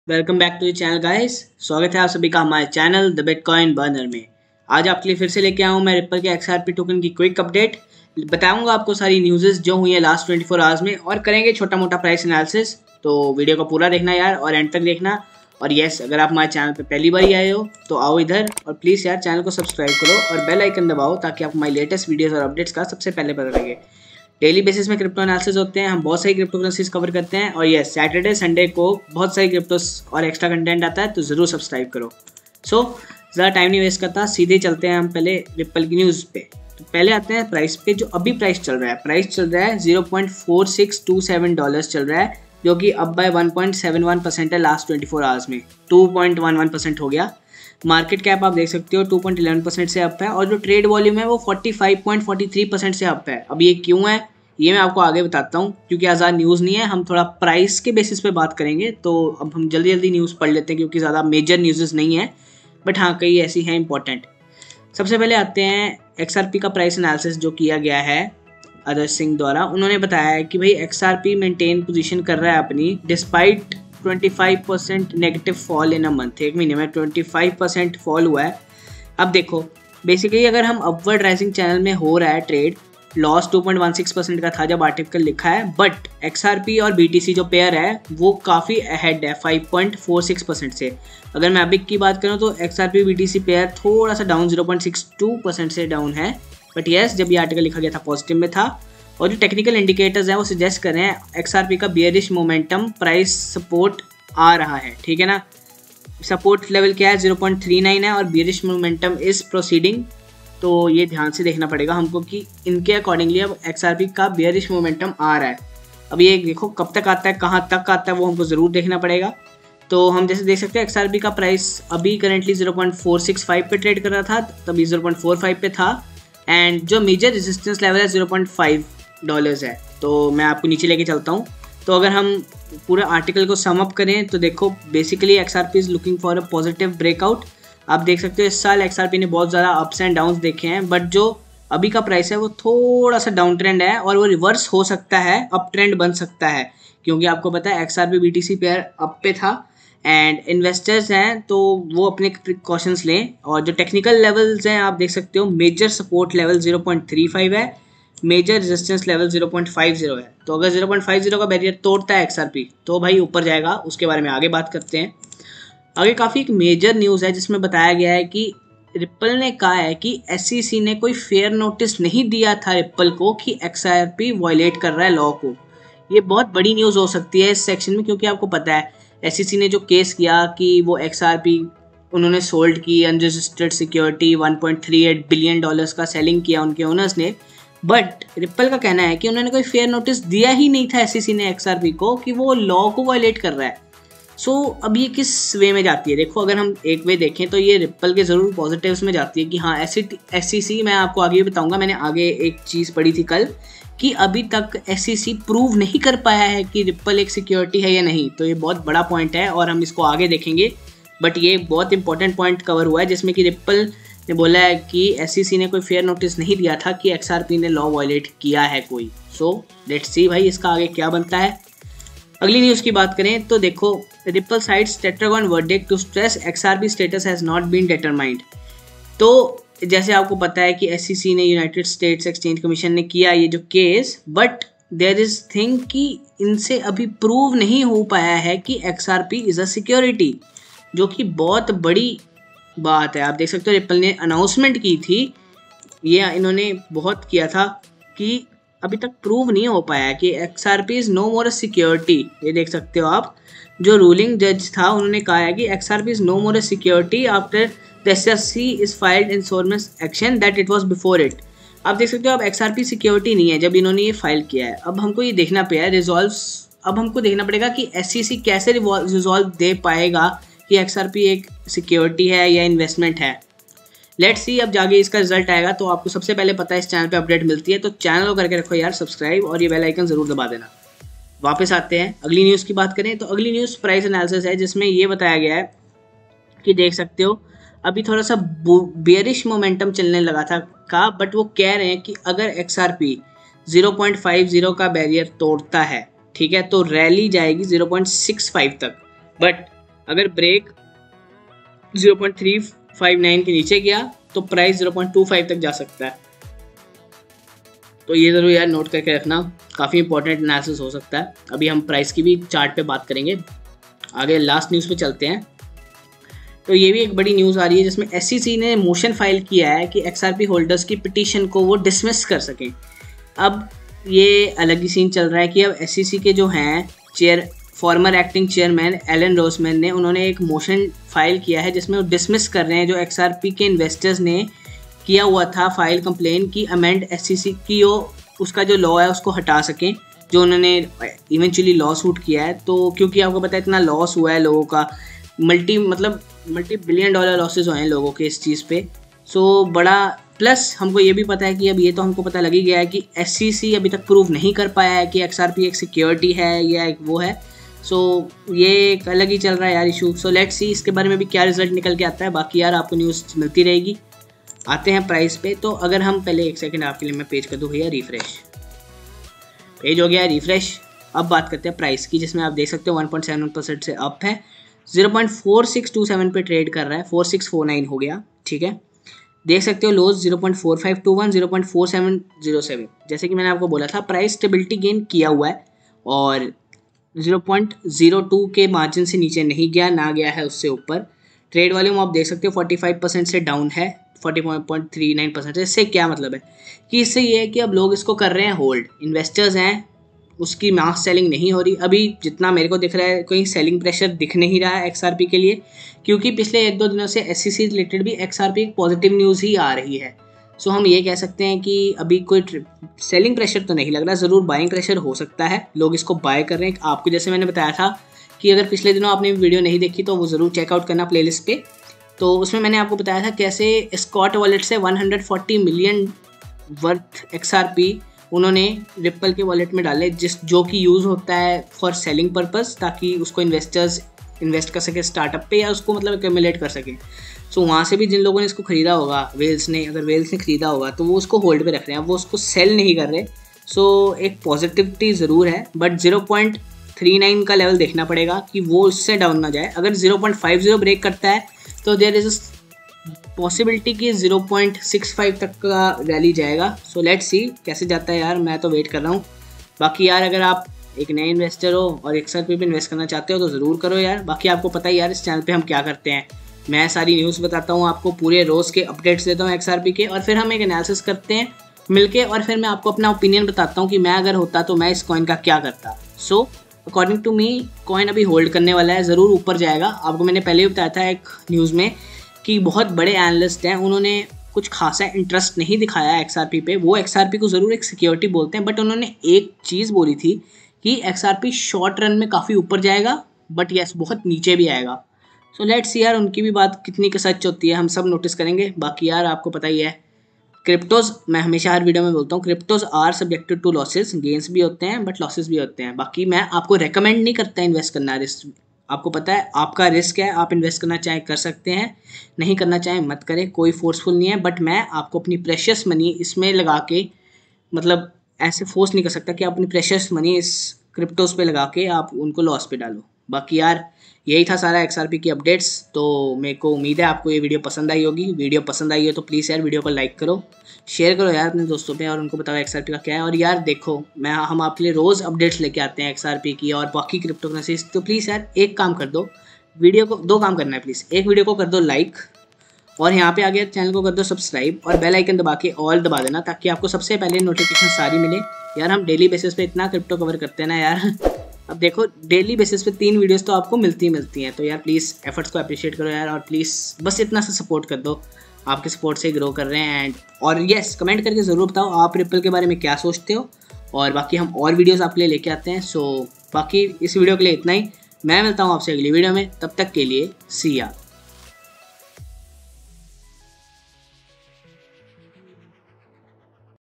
Welcome back to the channel guys. स्वागत है आप सभी का हमारे चैनल द बिटकॉइन बर्नर में। आज आपके लिए फिर से लेके आया हूँ मैं रिप्पल के XRP टोकन की क्विक अपडेट। बताऊंगा आपको सारी न्यूज़ेस जो हुई है लास्ट 24 आवर्स में और करेंगे छोटा मोटा प्राइस एनालिसिस। तो वीडियो को पूरा देखना यार और एंड तक देखना। और यस, अगर आप हमारे चैनल पर पहली बार ही आए हो तो आओ इधर और प्लीज़ यार चैनल को सब्सक्राइब करो और बेल आइकन दबाओ ताकि आपको हमारी लेटेस्ट वीडियोज़ और अपडेट्स का सबसे पहले पता लगे। डेली बेसिस में क्रिप्टो एनालिसिस होते हैं, हम बहुत सारी क्रिप्टो करेंसीज कवर करते हैं और ये सैटरडे संडे को बहुत सारी क्रिप्टोस और एक्स्ट्रा कंटेंट आता है, तो ज़रूर सब्सक्राइब करो। ज़्यादा टाइम नहीं वेस्ट करता, सीधे चलते हैं हम पहले रिप्पल की न्यूज़ पे। तो पहले आते हैं प्राइस पे। जो अभी प्राइस चल रहा है, $0.4627 चल रहा है, जो कि अप बाय 1.71% है लास्ट 24 आवर्स में। 2.11% हो गया। मार्केट कैप आप देख सकते हो 2.11% से अप है और जो ट्रेड वॉल्यूम है वो 45.43% से अप है। अब ये क्यों है ये मैं आपको आगे बताता हूँ, क्योंकि आज़ाद न्यूज़ नहीं है, हम थोड़ा प्राइस के बेसिस पे बात करेंगे। तो अब हम जल्दी जल्दी न्यूज़ पढ़ लेते हैं क्योंकि ज़्यादा मेजर न्यूज़ नहीं है, बट हाँ कई ऐसी हैं इंपॉर्टेंट। सबसे पहले आते हैं XRP का प्राइस एनालिसिस जो किया गया है अदर सिंह द्वारा। उन्होंने बताया है कि भाई XRP मेंटेन पोजीशन कर रहा है अपनी despite 25% negative fall in a month. एक महीने में 25% फॉल हुआ है। अब देखो बेसिकली अगर हम अपवर्ड राइजिंग चैनल में हो रहा है ट्रेड, लॉस 2.16% का था जब आर्टिकल लिखा है, बट XRP और BTC जो पेयर है वो काफ़ी अहेड है 5.46% से। अगर मैं अभी की बात करूँ तो XRP BTC पेयर थोड़ा सा डाउन 0.62% से डाउन है, बट यस जब ये आर्टिकल लिखा गया था पॉजिटिव में था। और जो टेक्निकल इंडिकेटर्स हैं वो सजेस्ट कर रहे हैं XRP का बियरिश मोमेंटम प्राइस सपोर्ट आ रहा है, ठीक है ना। सपोर्ट लेवल क्या है 0.39 है और बियरिश मोमेंटम इज प्रोसीडिंग। तो ये ध्यान से देखना पड़ेगा हमको कि इनके अकॉर्डिंगली अब XRP का बियरिश मोमेंटम आ रहा है। अब ये देखो कब तक आता है, कहाँ तक आता है, वो हमको ज़रूर देखना पड़ेगा। तो हम जैसे देख सकते हैं XRP का प्राइस अभी करेंटली 0.465 पे ट्रेड कर रहा था, तभी 0.45 पे था। एंड जो मेजर रेजिस्टेंस लेवल है $0.5 है। तो मैं आपको नीचे लेके चलता हूँ। तो अगर हम पूरा आर्टिकल को सम अप करें तो देखो basically XRP is looking for a positive breakout. आप देख सकते हो इस साल XRP ने बहुत ज़्यादा अप्स एंड डाउन्स देखे हैं, बट जो अभी का प्राइस है वो थोड़ा सा डाउन ट्रेंड है और वो रिवर्स हो सकता है, अप ट्रेंड बन सकता है, क्योंकि आपको पता है XRP BTC पेयर अप पे था एंड इन्वेस्टर्स हैं तो वो अपने प्रिकॉशंस लें। और जो टेक्निकल लेवल्स हैं आप देख सकते हो मेजर सपोर्ट लेवल 0.35 है, मेजर रेजिस्टेंस लेवल 0.50 है। तो अगर 0.50 का बैरियर तोड़ता है XRP तो भाई ऊपर जाएगा, उसके बारे में आगे बात करते हैं। आगे काफ़ी एक मेजर न्यूज़ है जिसमें बताया गया है कि रिप्पल ने कहा है कि SEC ने कोई फेयर नोटिस नहीं दिया था रिप्पल को कि XRP वायलेट कर रहा है लॉ को। ये बहुत बड़ी न्यूज़ हो सकती है इस सेक्शन में, क्योंकि आपको पता है SEC ने जो केस किया कि वो XRP उन्होंने सोल्ड की अनरजिस्टर्ड सिक्योरिटी $1.38 बिलियन का सेलिंग किया उनके ओनर्स ने। बट रिप्पल का कहना है कि उन्होंने कोई फेयर नोटिस दिया ही नहीं था SEC ने XRP को कि वो लॉ को वायलेट कर रहा है। अब ये किस वे में जाती है? देखो अगर हम एक वे देखें तो ये रिप्पल के ज़रूर पॉजिटिव्स में जाती है कि हाँ SEC, मैं आपको आगे बताऊंगा, मैंने आगे एक चीज़ पढ़ी थी कल कि अभी तक SEC प्रूव नहीं कर पाया है कि रिप्पल एक सिक्योरिटी है या नहीं। तो ये बहुत बड़ा पॉइंट है और हम इसको आगे देखेंगे, बट ये बहुत इंपॉर्टेंट पॉइंट कवर हुआ है जिसमें कि रिप्पल ने बोला है कि SEC ने कोई फेयर नोटिस नहीं दिया था कि XRP ने लॉ वायलेट किया है कोई। लेट्स सी भाई इसका आगे क्या बनता है। अगली न्यूज़ की बात करें तो देखो Ripple sites Tetragon verdict to stress XRP status has not been determined. तो जैसे आपको पता है कि SEC ने यूनाइटेड स्टेट्स एक्सचेंज कमीशन ने किया ये जो case, but there is thing कि इनसे अभी प्रूव नहीं हो पाया है कि XRP इज़ अ सिक्योरिटी, जो कि बहुत बड़ी बात है। आप देख सकते हो रिप्पल ने अनाउंसमेंट की थी, ये इन्होंने बहुत किया था कि अभी तक प्रूव नहीं हो पाया है कि XRP is no more a security. ये देख सकते हो आप, जो रूलिंग जज था उन्होंने कहा है कि XRP is no more a security after the SEC is filed insurance action that it was before it. आप देख सकते हो अब XRP सिक्योरिटी नहीं है जब इन्होंने ये फाइल किया है। अब हमको ये देखना पड़ेगा अब हमको देखना पड़ेगा कि SEC कैसे रिजॉल्व दे पाएगा कि XRP एक सिक्योरिटी है या इन्वेस्टमेंट है। लेट्स सी अब जाके इसका रिजल्ट आएगा तो आपको सबसे पहले पता है इस चैनल पे अपडेट मिलती है, तो चैनल को करके रखो यार सब्सक्राइब और ये बेल आइकन ज़रूर दबा देना। वापस आते हैं अगली न्यूज़ की बात करें तो अगली न्यूज़ प्राइस एनालिसिस है जिसमें ये बताया गया है कि देख सकते हो अभी थोड़ा सा बेयरिश मोमेंटम चलने लगा था बट वो कह रहे हैं कि अगर XRP 0.50 का बैरियर तोड़ता है, ठीक है, तो रैली जाएगी 0.65 तक। बट अगर ब्रेक 0.359 के नीचे गया तो प्राइस 0.25 तक जा सकता है। तो ये ज़रूर यार नोट करके रखना, काफ़ी इंपॉर्टेंट एनालिसिस हो सकता है। अभी हम प्राइस की भी चार्ट पे बात करेंगे। आगे लास्ट न्यूज़ पे चलते हैं। तो ये भी एक बड़ी न्यूज़ आ रही है जिसमें SEC ने मोशन फाइल किया है कि XRP होल्डर्स की पिटीशन को वो डिसमिस कर सकें। अब ये अलग ही सीन चल रहा है कि अब SEC के जो हैं former acting chairman Alan Rosman ने उन्होंने एक मोशन फाइल किया है जिसमें वो डिसमिस कर रहे हैं जो XRP के इन्वेस्टर्स ने किया हुआ था फाइल कंप्लेन की अमेंड SEC की उसका जो लॉ है उसको हटा सकें, जो उन्होंने इवेंचुअली लॉ सूट किया है। तो क्योंकि आपको पता है इतना लॉस हुआ है लोगों का, मल्टी बिलियन डॉलर लॉसेज हुए हैं लोगों के इस चीज़ पे। सो बड़ा प्लस हमको ये भी पता है कि अब ये तो हमको पता लग ही गया है कि SEC अभी तक प्रूव नहीं कर पाया है कि XRP एक सिक्योरिटी है या एक वो है। सो ये एक अलग ही चल रहा है यार इशू। सो लेट्स सी इसके बारे में भी क्या रिजल्ट निकल के आता है। बाकी यार आपको न्यूज़ मिलती रहेगी। आते हैं प्राइस पे। तो अगर हम पहले एक सेकंड आपके लिए मैं पेज कर दूँ भैया रिफ्रेश, पेज हो गया रिफ्रेश। अब बात करते हैं प्राइस की, जिसमें आप देख सकते हो 1.71% से अप है, 0.4627 पे ट्रेड कर रहा है, 4649 हो गया, ठीक है। देख सकते हो लोज 0.4521, 0.4707। जैसे कि मैंने आपको बोला था प्राइस स्टेबिलिटी गेन किया हुआ है और 0.02 के मार्जिन से नीचे नहीं गया, ना गया है उससे ऊपर। ट्रेड वॉल्यूम आप देख सकते हो 45% से डाउन है 40.39%। इससे क्या मतलब है कि इससे ये है कि अब लोग इसको कर रहे हैं होल्ड, इन्वेस्टर्स हैं, उसकी मास सेलिंग नहीं हो रही। अभी जितना मेरे को दिख रहा है कोई सेलिंग प्रेशर दिख नहीं रहा है XRP के लिए, क्योंकि पिछले 1-2 दिनों से SEC रिलेटेड भी XRP एक पॉजिटिव न्यूज़ ही आ रही है। सो हम ये कह सकते हैं कि अभी कोई सेलिंग प्रेशर तो नहीं लग रहा, ज़रूर बाइंग प्रेशर हो सकता है, लोग इसको बाय कर रहे हैं। आपको जैसे मैंने बताया था कि अगर पिछले दिनों आपने वीडियो नहीं देखी तो वो ज़रूर चेकआउट करना प्लेलिस्ट पे। तो उसमें मैंने आपको बताया था कैसे स्कॉट वॉलेट से 140 मिलियन वर्थ XRP उन्होंने रिप्पल के वॉलेट में डाले, जो कि यूज़ होता है फॉर सेलिंग पर्पस, ताकि उसको इन्वेस्टर्स इन्वेस्ट कर सके स्टार्टअप पे या उसको मतलब एक्यूमुलेट कर सकें। सो वहाँ से भी जिन लोगों ने इसको ख़रीदा होगा, वेल्स ने, अगर वेल्स ने ख़रीदा होगा तो वो उसको होल्ड पे रख रहे हैं, वो उसको सेल नहीं कर रहे। सो एक पॉजिटिविटी ज़रूर है, बट 0.39 का लेवल देखना पड़ेगा कि वो उससे डाउन ना जाए। अगर 0.50 ब्रेक करता है तो देयर इज़ पॉसिबिलिटी कि 0.65 तक का रैली जाएगा। सो लेट्स सी कैसे जाता है यार, मैं तो वेट कर रहा हूँ। बाकी यार अगर आप एक नए इन्वेस्टर हो और XRP पे इन्वेस्ट करना चाहते हो तो ज़रूर करो यार। बाकी आपको पता ही यार इस चैनल पे हम क्या करते हैं, मैं सारी न्यूज़ बताता हूँ आपको, पूरे रोज़ के अपडेट्स देता हूँ XRP के, और फिर हम एक एनालिसिस करते हैं मिलके, और फिर मैं आपको अपना ओपिनियन बताता हूँ कि मैं अगर होता तो मैं इस कॉइन का क्या करता। So according to me coin अभी होल्ड करने वाला है, ज़रूर ऊपर जाएगा। आपको मैंने पहले भी बताया था एक न्यूज़ में कि बहुत बड़े एनालिस्ट हैं, उन्होंने कुछ खासा इंटरेस्ट नहीं दिखाया XRP पे। वो XRP को ज़रूर एक सिक्योरिटी बोलते हैं, बट उन्होंने एक चीज़ बोली थी कि XRP शॉर्ट रन में काफ़ी ऊपर जाएगा, बट यस बहुत नीचे भी आएगा। सो लेट्स यार उनकी भी बात कितनी का सच होती है हम सब नोटिस करेंगे। बाकी यार आपको पता ही है क्रिप्टोज़, मैं हमेशा हर वीडियो में बोलता हूँ cryptos are subjected to losses, gains भी होते हैं बट लॉसेस भी होते हैं। बाकी मैं आपको रेकमेंड नहीं करता इन्वेस्ट करना, रिस्क आपको पता है आपका रिस्क है, आप इन्वेस्ट करना चाहें कर सकते हैं, नहीं करना चाहें मत करें, कोई फोर्सफुल नहीं है। बट मैं आपको अपनी प्रेशियस मनी इसमें लगा के, मतलब ऐसे फोर्स नहीं कर सकता कि आप अपनी प्रेशियस मनी इस क्रिप्टोज़ पे लगा के आप उनको लॉस पे डालो। बाकी यार यही था सारा XRP की अपडेट्स। तो मेरे को उम्मीद है आपको ये वीडियो पसंद आई होगी। वीडियो पसंद आई हो तो प्लीज़ यार वीडियो को लाइक करो, शेयर करो यार अपने दोस्तों पे, और उनको बताओ XRP का क्या है। और यार देखो हम आपके लिए रोज़ अपडेट्स लेके आते हैं XRP की और बाकी क्रिप्टो करेंसीज। तो प्लीज़ यार एक काम कर दो, वीडियो को 2 काम करना है प्लीज़। एक वीडियो को कर दो लाइक, और यहाँ पे आगे चैनल को कर दो सब्सक्राइब, और बेल आइकन दबा के ऑल दबा देना, ताकि आपको सबसे पहले नोटिफिकेशन सारी मिले। यार हम डेली बेसिस पे इतना क्रिप्टो कवर करते हैं ना यार, अब देखो डेली बेसिस पे 3 वीडियोस तो आपको मिलती हैं। तो यार प्लीज़ एफर्ट्स को अप्रिशिएट करो यार, और प्लीज़ बस इतना सा सपोर्ट कर दो, आपके सपोर्ट से ग्रो कर रहे हैं। एंड और यस कमेंट करके ज़रूर बताओ आप रिपल के बारे में क्या सोचते हो, और बाकी हम और वीडियोज़ आपके लिए लेके आते हैं। सो बाकी इस वीडियो के लिए इतना ही, मैं मिलता हूँ आपसे अगली वीडियो में, तब तक के लिए सी या।